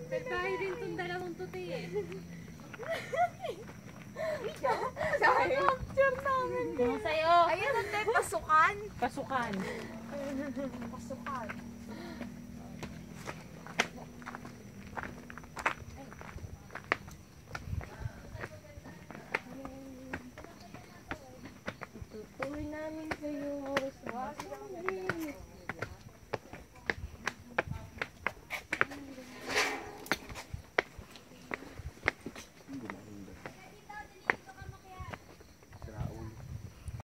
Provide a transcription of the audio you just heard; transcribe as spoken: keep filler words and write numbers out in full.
May bahay din itong dalawang tuti eh. Capture namin din. Sa'yo. Ayun ang tayo, pasukan. Pasukan. Pasukan.